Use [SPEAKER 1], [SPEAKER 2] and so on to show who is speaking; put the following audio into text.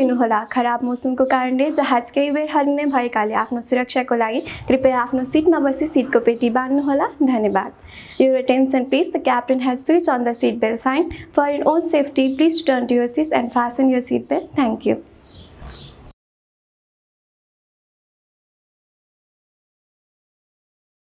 [SPEAKER 1] नलिनुहोला। खराब मौसमको कारणले जहाज केही बेर हल्लिने भएकाले आफ्नो सुरक्षाको लागि कृपया आफ्नो सिटमा बसी सिटको पेटी बाँध्नुहोला। धन्यवाद। Your attention please, the captain has switched on the seatbelt sign. For your own safety, please return to your seats and fasten your seatbelt. Thank you.